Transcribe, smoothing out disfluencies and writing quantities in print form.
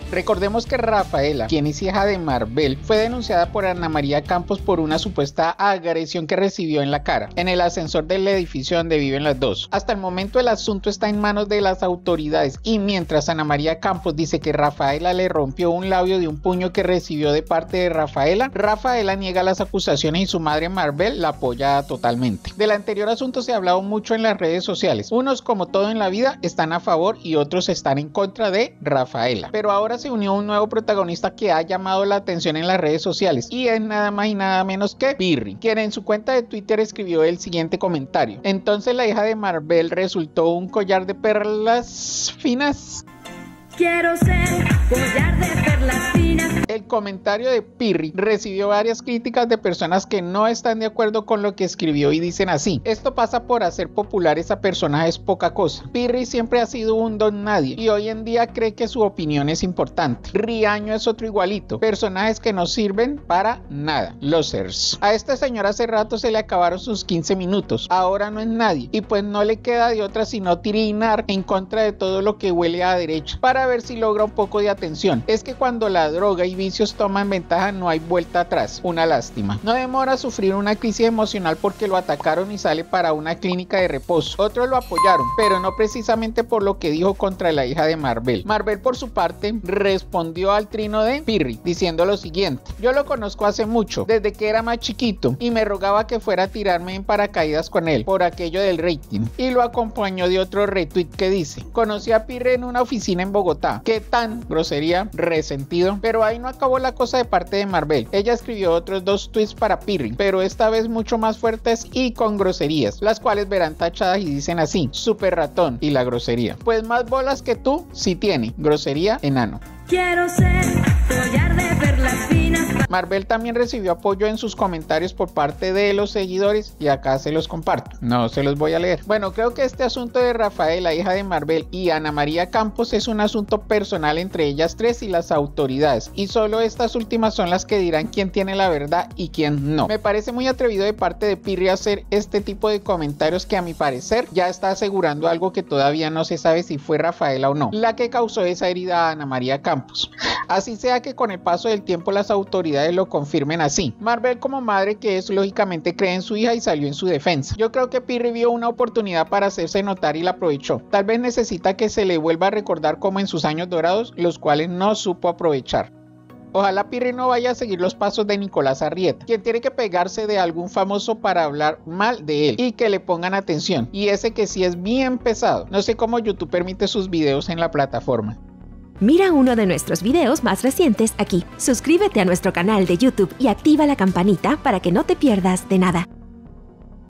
Recordemos que Rafaela, quien es hija de Marvel, fue denunciada por Ana María Campos por una supuesta agresión que recibió en la cara, en el ascensor del edificio donde viven las dos. Hasta el momento el asunto está en manos de las autoridades y mientras Ana María Campos dice que Rafaela le rompió un labio de un puño que recibió de parte de Rafaela, Rafaela niega las acusaciones y su madre Marvel la apoya totalmente. Del anterior asunto se ha hablado mucho en las redes sociales. Unos, como todo en la vida, están a favor y otros están en contra de Rafaela. Pero ahora se unió un nuevo protagonista que ha llamado la atención en las redes sociales y es nada más y nada menos que Pirri, quien en su cuenta de Twitter escribió el siguiente comentario: entonces la hija de Marvel resultó un collar de perlas finas. Quiero ser collar de perlas finas. El comentario de Pirri recibió varias críticas de personas que no están de acuerdo con lo que escribió y dicen así: esto pasa por hacer populares a personajes poca cosa. Pirri siempre ha sido un don nadie y hoy en día cree que su opinión es importante. Riaño es otro igualito. Personajes que no sirven para nada. Losers. A esta señora hace rato se le acabaron sus 15 minutos. Ahora no es nadie y pues no le queda de otra sino tirinar en contra de todo lo que huele a derecha para ver si logra un poco de atención. Es que cuando la droga y vicios toman ventaja no hay vuelta atrás. Una lástima. No demora a sufrir una crisis emocional porque lo atacaron y sale para una clínica de reposo. Otros lo apoyaron, pero no precisamente por lo que dijo contra la hija de Marvel. Marvel por su parte respondió al trino de Pirri diciendo lo siguiente: yo lo conozco hace mucho, desde que era más chiquito y me rogaba que fuera a tirarme en paracaídas con él por aquello del rating, y lo acompañó de otro retweet que dice: conocí a Pirri en una oficina en Bogotá. ¿Qué tan grosería? Resentido. Pero ahí no acabó la cosa de parte de Marvel. Ella escribió otros 2 tweets para Pirri, pero esta vez mucho más fuertes y con groserías, las cuales verán tachadas y dicen así: super ratón y la grosería. Pues más bolas que tú sí tiene. Grosería enano. Quiero ser collar de perlas finas. Marvel también recibió apoyo en sus comentarios por parte de los seguidores y acá se los comparto. No se los voy a leer. Bueno, creo que este asunto de Rafaela, hija de Marvel, y Ana María Campos es un asunto personal entre ellas tres y las autoridades, y solo estas últimas son las que dirán quién tiene la verdad y quién no. Me parece muy atrevido de parte de Pirri hacer este tipo de comentarios que a mi parecer ya está asegurando algo que todavía no se sabe si fue Rafaela o no la que causó esa herida a Ana María Campos. Así sea que con el paso del tiempo las autoridades lo confirmen así. Marvel, como madre que es, lógicamente cree en su hija y salió en su defensa. Yo creo que Pirri vio una oportunidad para hacerse notar y la aprovechó. Tal vez necesita que se le vuelva a recordar como en sus años dorados, los cuales no supo aprovechar. Ojalá Pirri no vaya a seguir los pasos de Nicolás Arrieta, quien tiene que pegarse de algún famoso para hablar mal de él y que le pongan atención, y ese que sí es bien pesado. No sé cómo YouTube permite sus videos en la plataforma. Mira uno de nuestros videos más recientes aquí. Suscríbete a nuestro canal de YouTube y activa la campanita para que no te pierdas de nada.